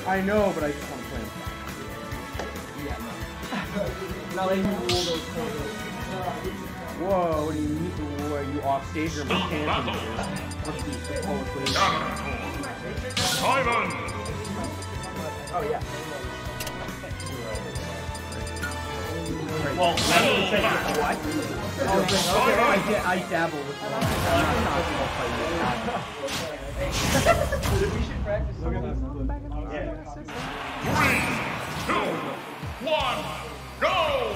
I know, but I just want to play him. Yeah, no. Not letting you rule those corners. Whoa, what do you mean? You off stage or mechanical? What's the whole equation? Simon! Oh, yeah. Well, Fall what? Okay, I dabble with one. I'm not We should practice. Look at that. 3, 2, 1, go!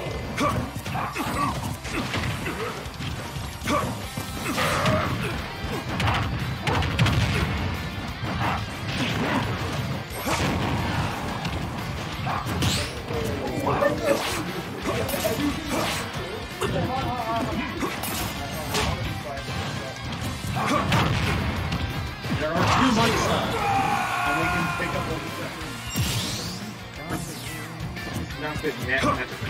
There are 2 mics on, and we can pick up what you say. Not good net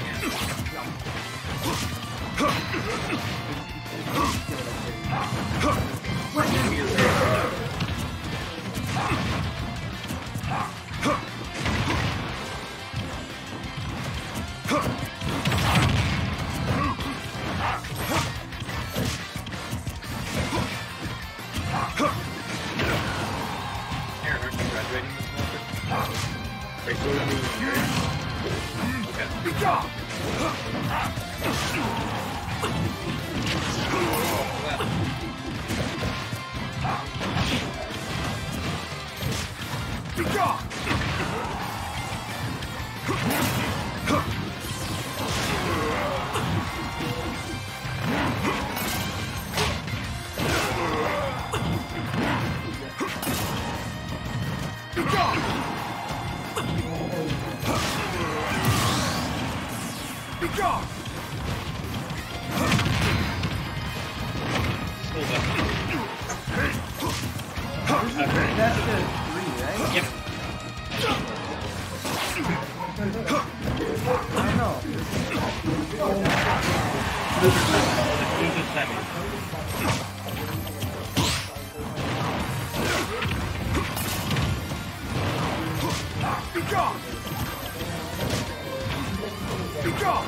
Aaron, aren't you graduating this month? Wait, so would be okay. Good job! Good job! Good job! Good job! That's the 3, right? Yep. I don't know. Who's the semi? Good job! Good job!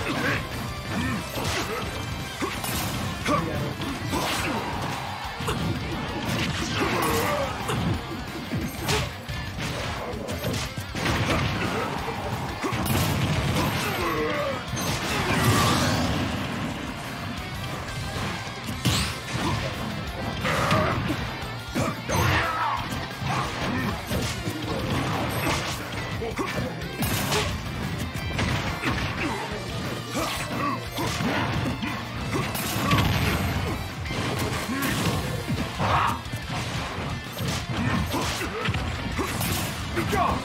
Good job!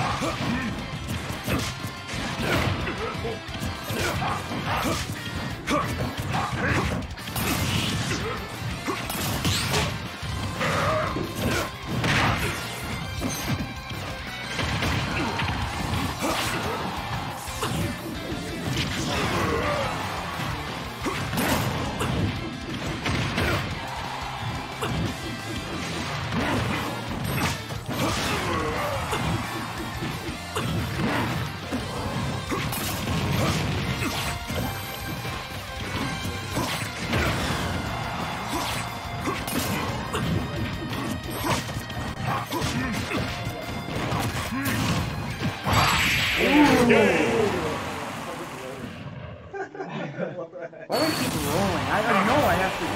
Why do I keep rolling? I know I have to.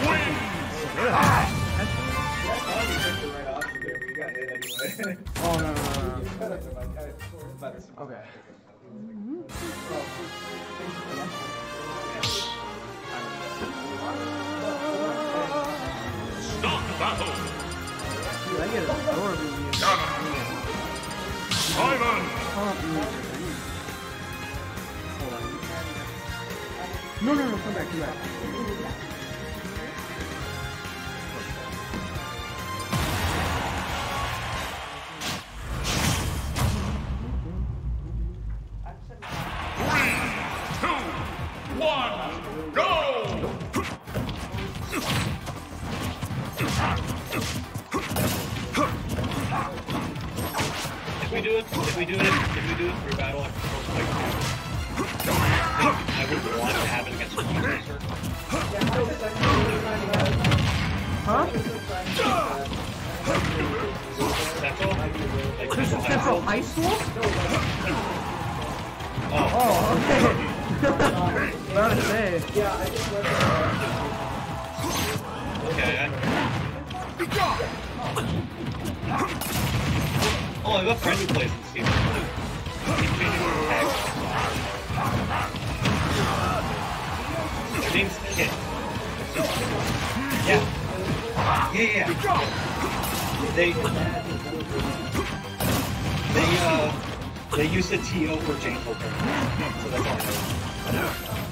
Oh, no. Okay. Stop battle! Dude, I get a door being Simon! Hold on. No, come back. do it through battle like first like I would want to have it against a monster. Huh? Central? Like This is Central High School? Oh, okay. About to say. okay. Oh, I have a friend who plays this game. He's changing his tag. Their name's Kit. Yeah. They use the TO for Jane Hooker. So that's all I know.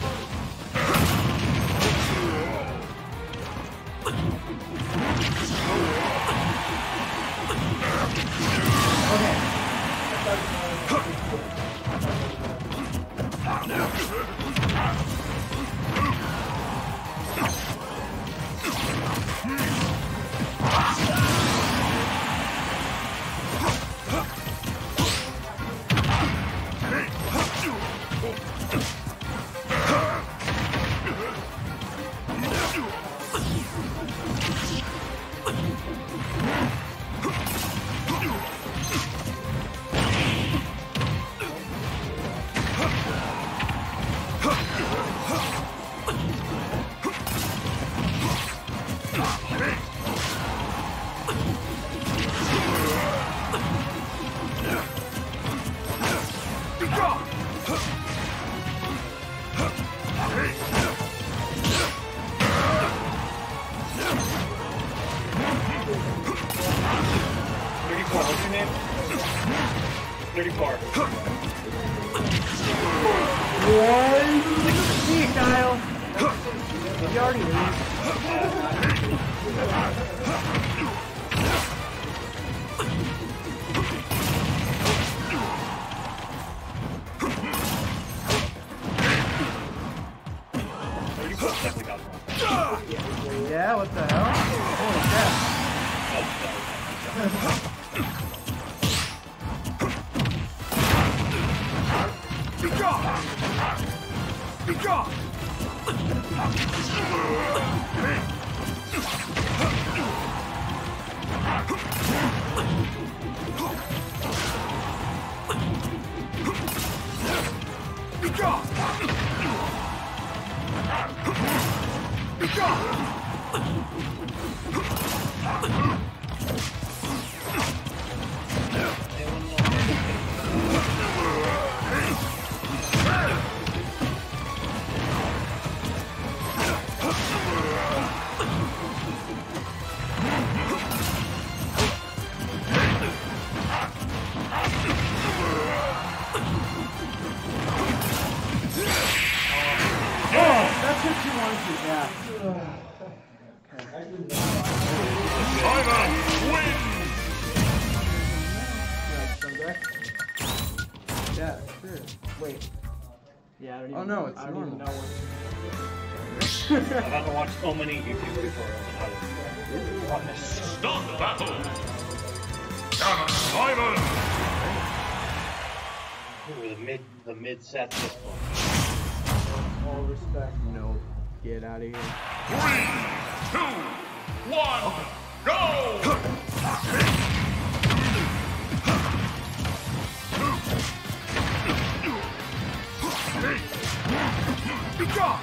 What's your name? 34. What? See you, Kyle. You already leave. Yeah, what the hell? Holy crap. Be gone! Be gone! Be gone! Be gone! That's what you wanted to, yeah. Simon wins! Yeah, sure. Wait. Yeah, I don't even, Oh no, it's I don't normal. even know what. I've had to watch so many YouTube tutorials on how to run this. Start the battle! Simon! Ooh, the mid sets this one. All respect. No. Get out of here. 3, 2, 1, go! Be gone!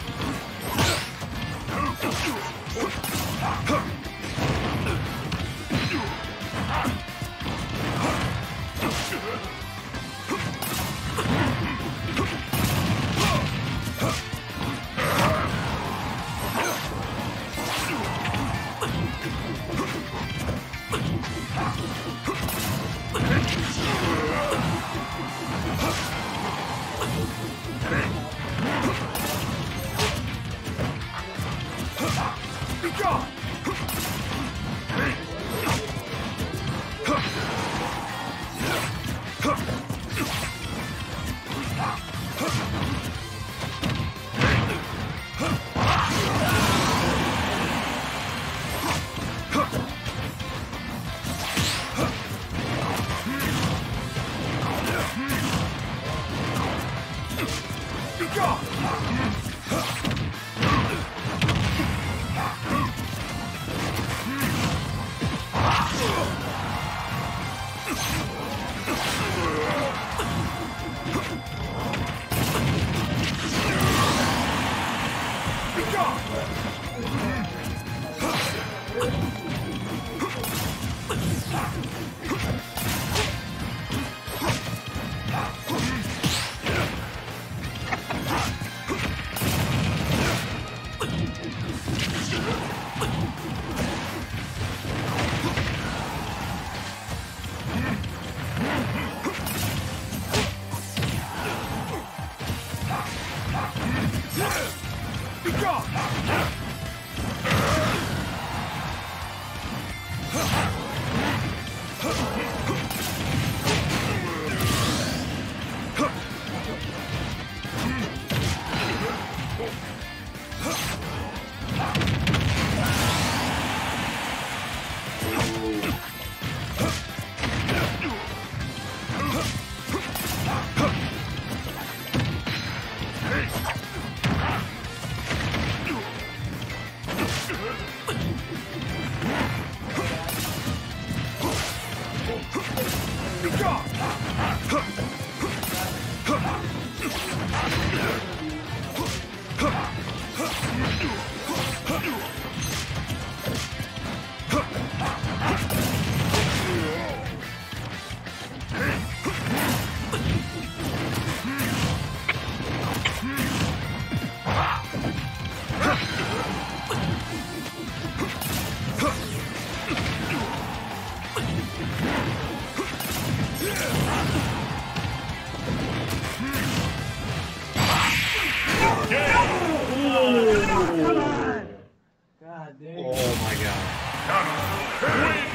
God damn. Oh my god. Win.